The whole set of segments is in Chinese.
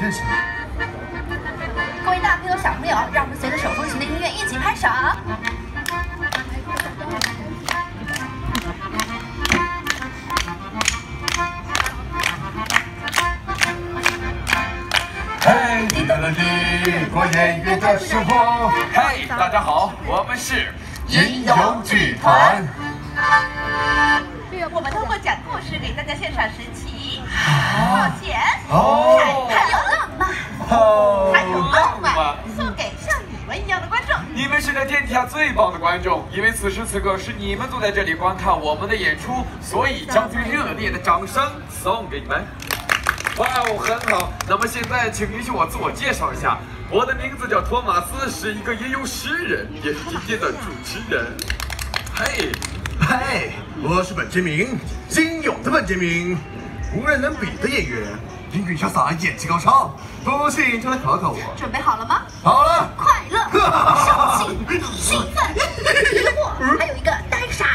确实。 各位大朋友、小朋友，让我们随着手风琴的音乐一起拍手。 嘿，滴答答滴，过言语的时候。 嘿，大家好，我们是吟游剧团。 我们通过讲故事给大家献上神奇、冒险、还有浪漫，还有浪漫送给像你们一样的观众。 你们是这天底下最棒的观众，因为此时此刻是你们坐在这里观看我们的演出，所以将最热烈的掌声送给你们。哇哦，很好。那么现在，请允许我自我介绍一下，我的名字叫托马斯，是一个吟游诗人，也是今天的主持人。嘿。 嗨，我是本杰明，英勇的本杰明，无人能比的演员，英俊潇洒，演技高超，不信就来考考我。 准备好了吗？ 好了。 快乐、生气、兴奋、疑惑，还有一个呆傻。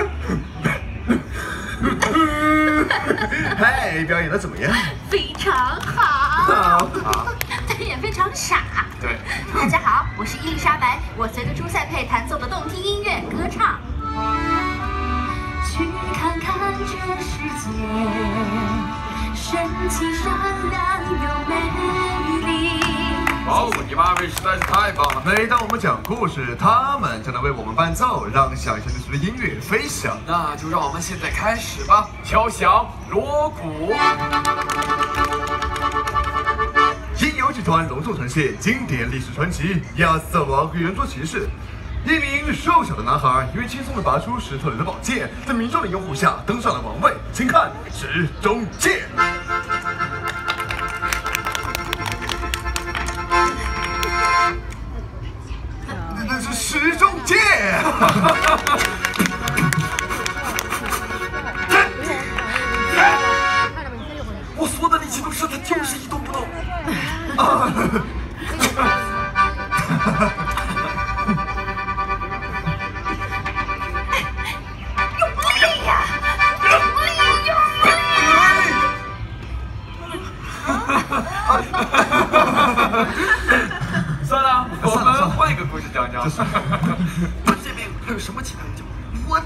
嗨，表演的怎么样？ 非常好。 好。 但也非常傻。 对。 大家好，我是伊丽莎白，我随着朱塞佩弹奏的动听音乐歌唱。去看看这世界，神奇、善良又美丽。 哦，你们二位实在是太棒了！ 每当我们讲故事，他们就能为我们伴奏，让想象力的音乐飞翔。 那就让我们现在开始吧，敲响锣鼓。 吟游剧团隆重呈现经典历史传奇《亚瑟王与圆桌骑士》。一名瘦小的男孩因为轻松地拔出石头里的宝剑，在民众的拥护下登上了王位。请看石中剑。那是石中剑。 我所有的力气都是他，就是一动不动。算了，我们换一个故事讲讲。这边还有什么其他的讲？我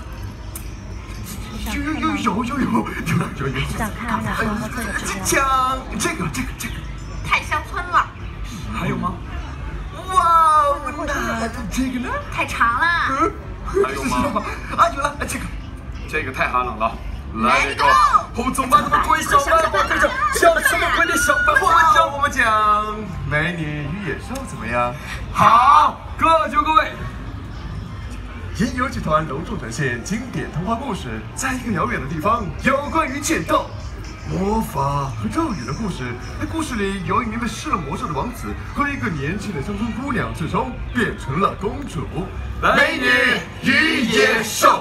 有。 想看哪说这个讲这个。 太乡村了。 还有吗？ 哇，那这个呢？ 太长了。 还有吗？ 啊，有了， 这个太寒冷了。 Let it go！ 我们总把他们归小白花对着，讲什么归点小白花？ 我们讲美女与野兽怎么样？ 好，各就各位。 吟游剧团隆重呈现经典童话故事，在一个遥远的地方，有关于剑道、魔法和咒语的故事。在故事里，有一名被施了魔咒的王子和一个年轻的乡村姑娘，最终变成了公主。美女与野兽。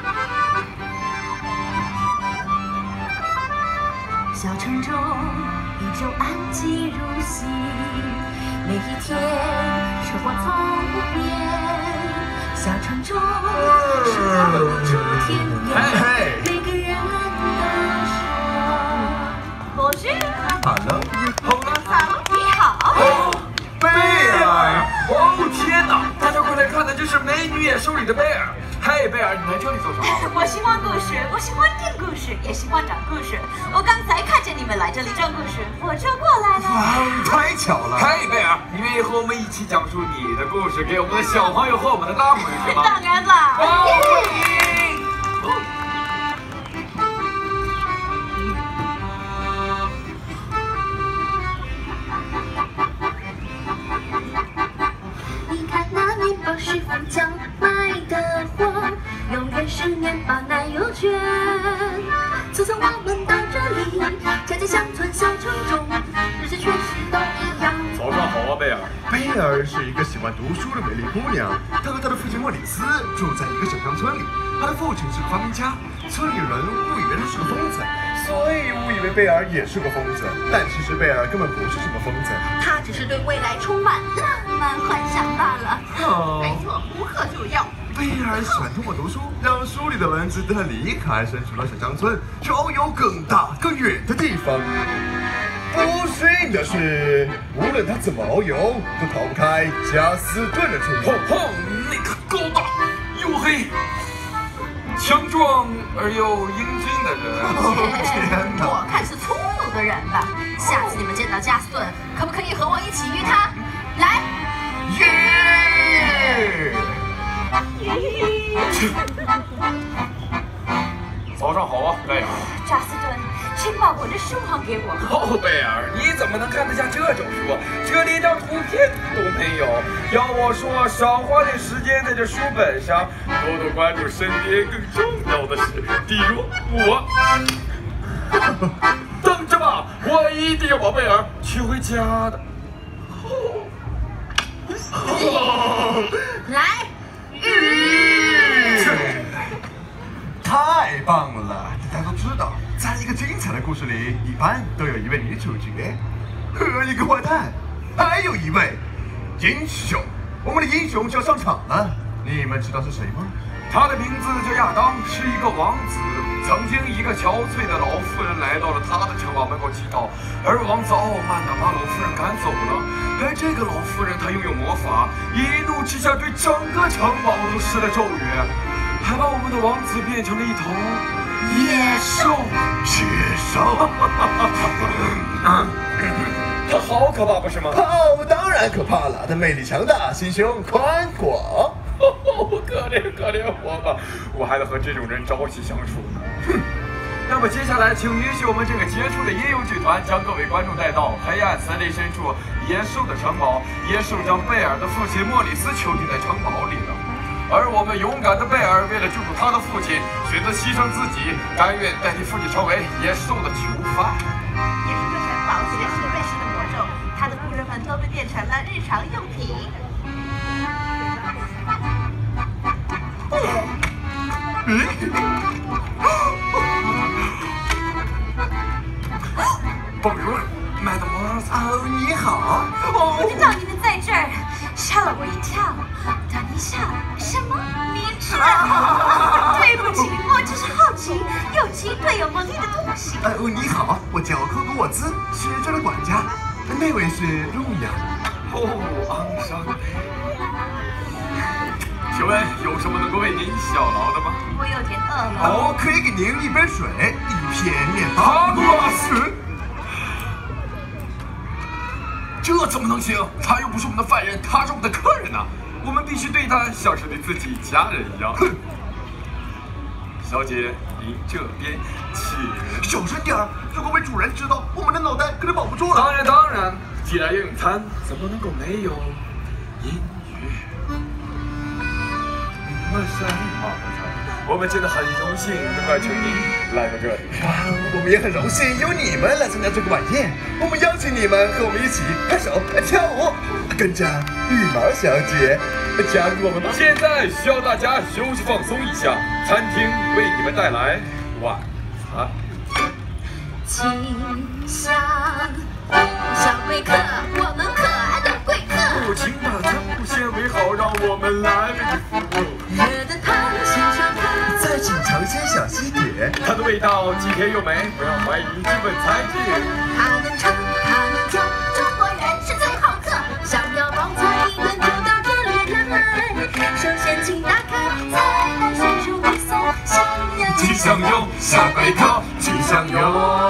小城中依旧安静如昔，每一天生活从不变。小城中是到处田野，每个人都说我是。 好了， 你好。 贝尔。 哦天哪！大家快来看，这是《美女野兽》里的贝尔。嘿，贝尔，你来这里做什么？ 我喜欢故事，我喜欢听故事，也喜欢讲故事。我刚才看见你们来这里讲故事，我就过来了。 哇，太巧了！ 嘿，贝尔，你愿意和我们一起讲述你的故事给我们的小朋友和我们的大朋友听吗？ 当然了。你看那面包师傅叫卖的货，永远是面包奶油卷。自从我们到这里，家在乡村小城中，日子确实都一样。 早上好啊，贝尔。 贝尔是一个喜欢读书的美丽姑娘，她和她的父亲莫里斯住在一个小乡村里。她的父亲是个发明家，村里人误以为他是个疯子，所以误以为贝尔也是个疯子。但其实贝尔根本不是什么疯子， 他只是对未来充满浪漫幻想罢了。没错，无可救药。 贝尔喜欢通过读书，让书里的文字带他离开身处的小乡村，去遨游更大更远的地方。不幸的是，无论他怎么遨游，都逃不开加斯顿的注意。 砰砰！那个高大黝黑、强壮而又英俊的人。 天哪！ 我看是粗鲁的人吧。下次你们见到加斯顿，可不可以和我一起约他？来。 早上好啊，贝尔。 加斯顿，请把我的书还给我。 哦，贝尔，你怎么能看得下这种书？这连张图片都没有。要我说，少花点时间在这书本上，多多关注身边更重要的事，比如我。等着吧，我一定要把贝尔娶回家的。 来。 太棒了！大家都知道，在一个精彩的故事里，一般都有一位女主角和一个坏蛋，还有一位英雄。我们的英雄就要上场了，你们知道是谁吗？ 他的名字叫亚当，是一个王子。曾经，一个憔悴的老妇人来到了他的城堡门口祈祷，而王子傲慢地把老妇人赶走了。而这个老妇人，她拥有魔法，一怒之下对整个城堡都施了咒语，还把我们的王子变成了一头野兽。 野兽， 他好可怕，不是吗？ 哦，当然可怕了，他魅力强大，心胸宽广。 可怜我吧，我还得和这种人朝夕相处呢。哼。那么接下来，请允许我们这个杰出的音游剧团将各位观众带到黑暗森林深处野兽的城堡。野兽将贝尔的父亲莫里斯囚禁在城堡里了，而我们勇敢的贝尔为了救助他的父亲，选择牺牲自己，甘愿代替父亲成为野兽的囚犯。 野兽的城堡虽然是瑞士的魔咒，他的仆人们都被变成了日常用品。 Bonjour, mademoiselle。 哦，你好。 不知道你们在这儿，吓了我一跳。等一下，什么？您知道？对不起，我只是好奇，有鸡对有魔力的东西。 你好，我叫科格沃兹，是这的管家。那位是路亚。 昂尚。请问有什么能够为您效劳的吗？ 我有点饿了。 可以给您一杯水，一片面包。 这怎么能行？他又不是我们的犯人，他是我们的客人呐！我们必须对他像是对自己家人一样。小姐，您这边请。 小声点儿，如果被主人知道，我们的脑袋可能保不住了。 当然，既然要用餐，怎么能够没有音乐？我们真的很荣幸能够请您来到这里。 我们也很荣幸有你们来参加这个晚宴。我们邀请你们和我们一起拍手、跳舞，跟着羽毛小姐加入我们吧。 现在需要大家休息放松一下，餐厅为你们带来晚餐。 请向小贵客，我们可爱的贵客。 请把餐不先围好，让我们来为你服务。 热的汤先上汤， 再请尝鲜小西点， 它的味道既甜又美，不要怀疑这份餐具。 他能唱，他能跳，中国人是最好客。想要包菜一顿就到这里来。首先请打开菜单，选出味送请享用，小贵客，请享用。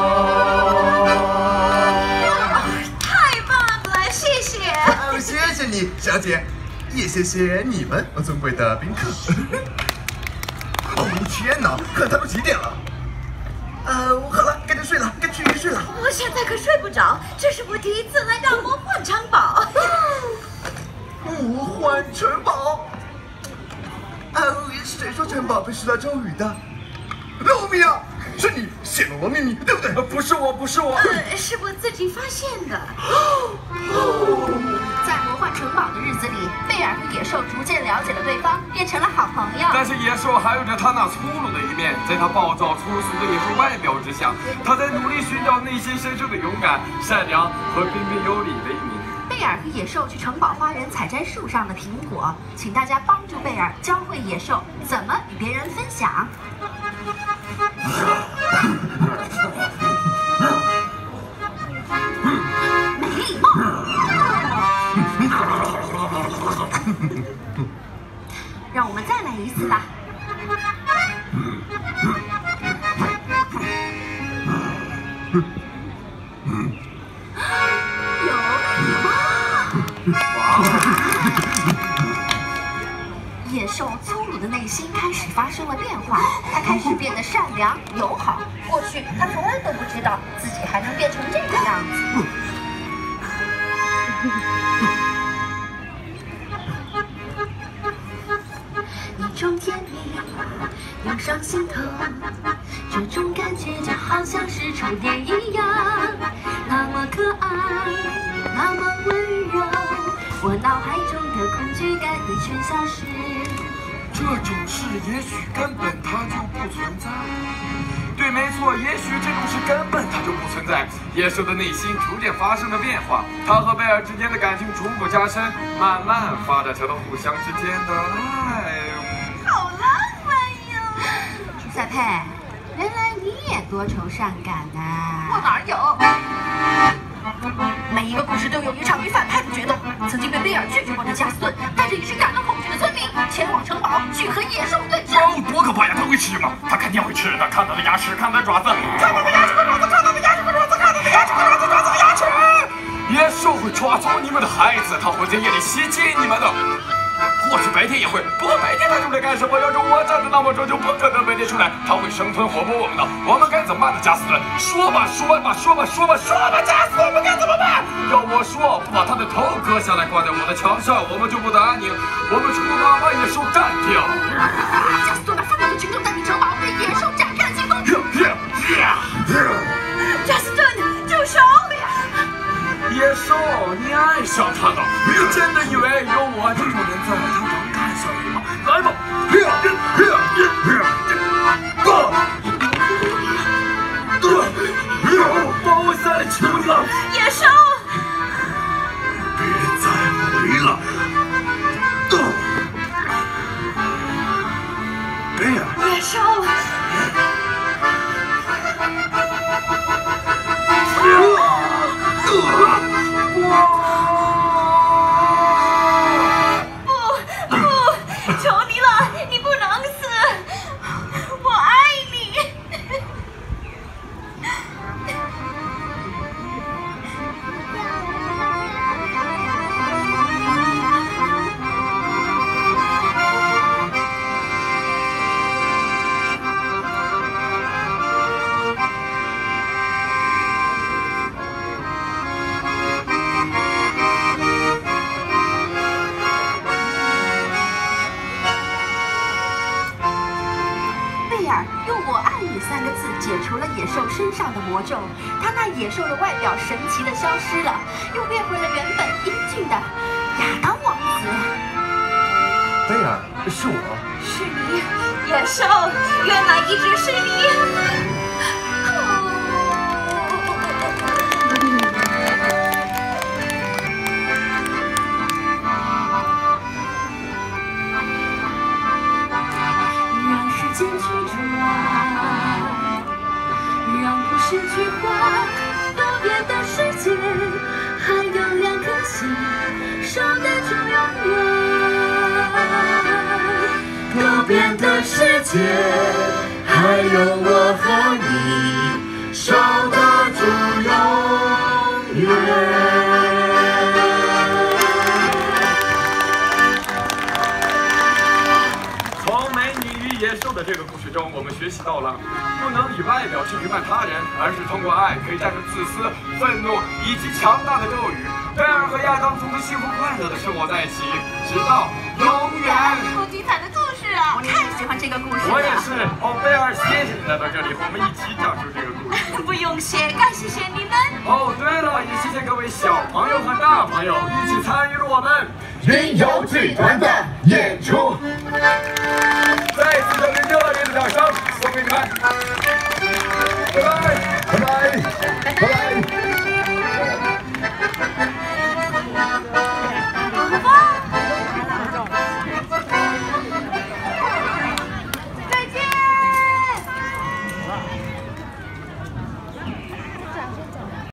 太棒了，谢谢。 谢谢你，小姐，也谢谢你们尊贵的宾客。天哪，看他都几点了？好了，该去睡了，该去睡了。 我现在可睡不着，这是我第一次来到魔幻城堡。 魔幻城堡？谁说城堡被施了咒语的？露米亚，是你泄露了秘密，对不对？ 不是我。 是我自己发现的。在魔幻城堡的日子里，贝尔和野兽逐渐了解了对方，变成了好朋友。 但是野兽还有着他那粗鲁的一面，在他暴躁粗俗的野兽外表之下，他在努力寻找内心深处的勇敢、善良和彬彬有礼的一面。 贝尔和野兽去城堡花园采摘树上的苹果，请大家帮助贝尔教会野兽怎么与别人分享。 让我们再来一次吧。野兽粗鲁的内心开始发生了变化，它开始变得善良友好。过去它从来都不知道自己还能变成这个样子。一种甜蜜涌上心头，这种感觉就好像是触电一样，那么可爱，那么温柔，我脑海中的恐惧感已全消失。 这种事也许根本它就不存在。对，没错，也许这种事根本它就不存在。野兽的内心逐渐发生了变化，他和贝尔之间的感情逐步加深，慢慢发展成了互相之间的爱。 好浪漫哟！朱塞佩，原来你也多愁善感呐。我哪有？每一个故事都有一场与反派的决斗。曾经被贝尔拒绝过的加斯顿，带着一时感到恐惧的村民，前往城堡去和野兽对峙。 哦，多可怕呀！他会吃吗？他肯定会吃的。看他的牙齿，看他的爪子，看他的牙齿和爪子，看他的牙齿和爪子，看他的牙齿和爪子，爪子和牙齿。野兽会抓走你们的孩子，他会在夜里袭击你们的。或许白天也会，不过白天他出来干什么？要是我站着那么说，就不可能白天出来。他会生吞活剥我们的。我们该怎么办呢？加斯顿，说吧，加斯顿，我们该怎么办？要我说，不把他的头割下来挂在我的墙上，我们就不得安宁。我们出马把野兽干掉。 加斯顿把愤怒的群众带进城堡，对野兽展开了进攻。加斯顿，住手！ 野兽，你爱上他了？你真的以为有我这种人在他能干小鱼吗？来吧！把我下来求你了！ 野兽， 别再回来！贝尔， 野兽。不，求你了，你不能死，我爱你。用“我爱你”3个字解除了野兽身上的魔咒，他那野兽的外表神奇的消失了，又变回了原本英俊的亚当王子。 贝尔，是我。 是你，野兽，原来一直是你。让时间去让故事去画，多变的世界，还有2颗心，守得住永远。多变的世界，还有我和你，守得住永远。 野兽的这个故事中，我们学习到了不能以外表去评判他人，而是通过爱可以战胜自私、愤怒以及强大的咒语。贝尔和亚当从此幸福快乐的生活在一起，直到永远。 多精彩的故事啊！我太喜欢这个故事了。 我也是。哦，贝尔，谢谢你来到这里，和我们一起讲述这个故事。 不用谢，该谢谢你们。 哦，对了，也谢谢各位小朋友和大朋友一起参与了我们民谣剧团的演出。 再次热烈的掌声送给你们，拜拜， 拜拜，拜拜。